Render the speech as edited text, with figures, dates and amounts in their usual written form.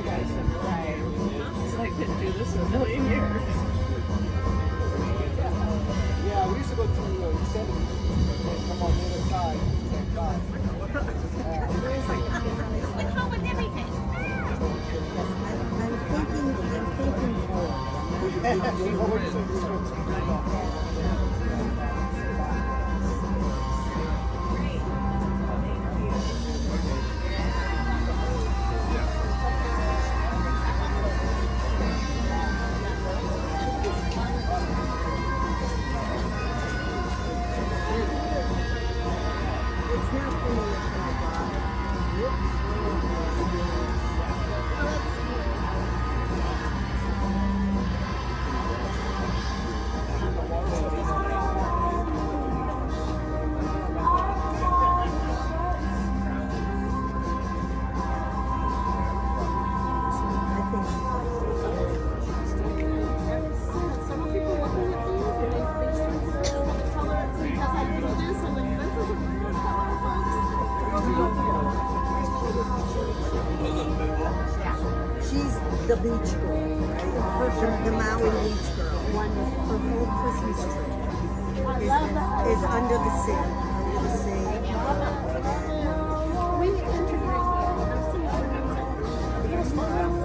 It's like didn't do this in a million years. Yeah, we used to go through extended and come on the other side at the same time. What's wrong with everything? I'm thinking it's not for me. She's the beach girl, right? The Maui beach girl. Her whole Christmas tree is under the sea. Under the sea. We integrate.